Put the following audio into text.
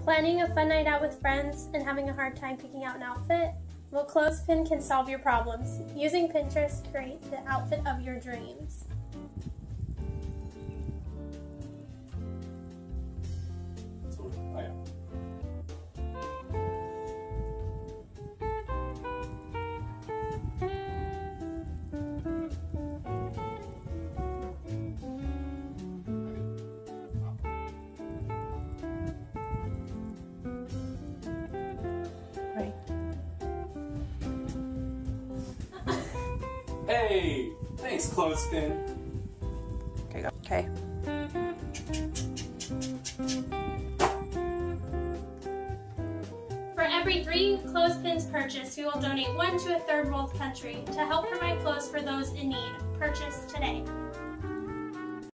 Planning a fun night out with friends and having a hard time picking out an outfit? Well, Clothespin can solve your problems. Using Pinterest, create the outfit of your dreams. Hey, thanks, Clothespin. Okay, go. Okay. For every 3 clothespins purchased, we will donate 1 to a third world country to help provide clothes for those in need. Purchase today.